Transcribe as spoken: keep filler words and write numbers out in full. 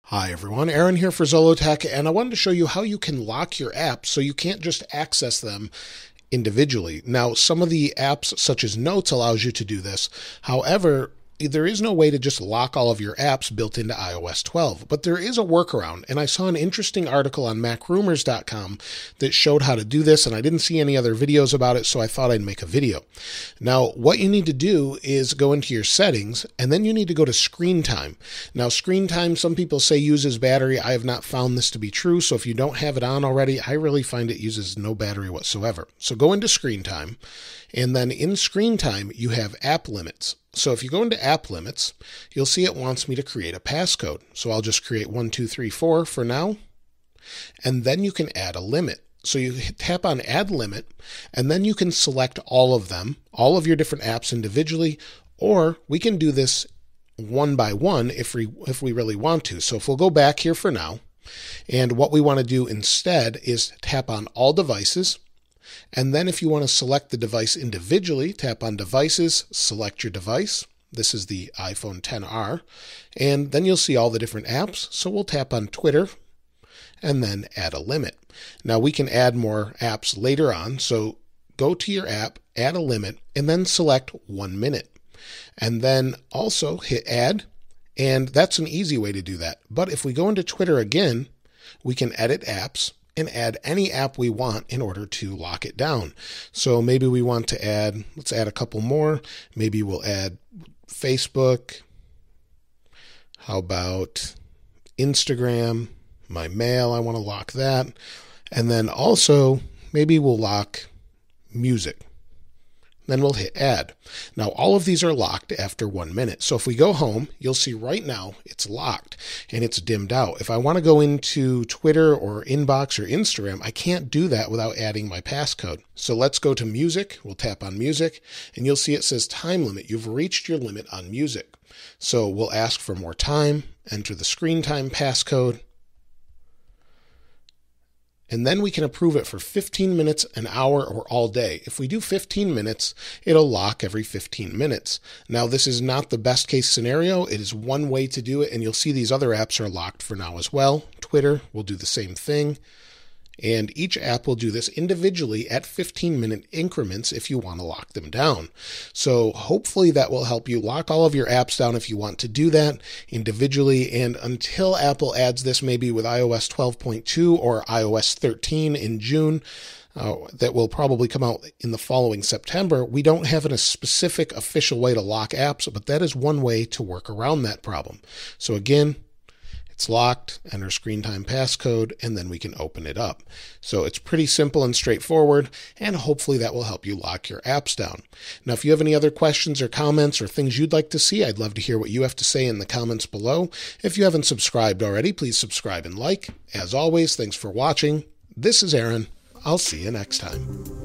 Hi everyone, Aaron here for Zollotech, and I wanted to show you how you can lock your apps so you can't just access them individually. Now, some of the apps such as Notes allows you to do this. However, there is no way to just lock all of your apps built into i O S twelve, but there is a workaround, and I saw an interesting article on mac rumors dot com that showed how to do this, and I didn't see any other videos about it, so I thought I'd make a video. Now, what you need to do is go into your settings, and then you need to go to screen time. Now, screen time, some people say uses battery. I have not found this to be true, so if you don't have it on already, I really find it uses no battery whatsoever. So go into screen time, and then in screen time, you have app limits. So if you go into app limits, you'll see it wants me to create a passcode. So I'll just create one, two, three, four for now. And then you can add a limit. So you tap on add limit, and then you can select all of them, all of your different apps individually, or we can do this one by one if we, if we really want to. So if we'll go back here for now, and what we want to do instead is tap on all devices. And then if you want to select the device individually, tap on devices, select your device. This is the iPhone ten R. And then you'll see all the different apps. So we'll tap on Twitter and then add a limit. Now we can add more apps later on. So go to your app, add a limit, and then select one minute. And then also hit add. And that's an easy way to do that. But if we go into Twitter again, we can edit apps and add any app we want in order to lock it down. So maybe we want to add, let's add a couple more. Maybe we'll add Facebook. How about Instagram? My mail, I want to lock that. And then also, maybe we'll lock music. Then we'll hit add. Now all of these are locked after one minute. So if we go home, you'll see right now it's locked and it's dimmed out. If I want to go into Twitter or Inbox or Instagram, I can't do that without adding my passcode. So let's go to music. We'll tap on music and you'll see it says time limit. You've reached your limit on music. So we'll ask for more time, enter the screen time passcode, and then we can approve it for fifteen minutes, an hour, or all day. If we do fifteen minutes, it'll lock every fifteen minutes. Now, this is not the best case scenario. It is one way to do it, and you'll see these other apps are locked for now as well. Twitter will do the same thing. And each app will do this individually at fifteen minute increments if you want to lock them down. So hopefully that will help you lock all of your apps down if you want to do that individually. And until Apple adds this, maybe with i O S twelve point two or i O S thirteen in June, uh, that will probably come out in the following September, we don't have a specific official way to lock apps, but that is one way to work around that problem. So again, it's locked, enter screen time passcode, and then we can open it up. So it's pretty simple and straightforward, and hopefully that will help you lock your apps down. Now, if you have any other questions or comments or things you'd like to see, I'd love to hear what you have to say in the comments below. If you haven't subscribed already, please subscribe and like. As always, thanks for watching. This is Aaron. I'll see you next time.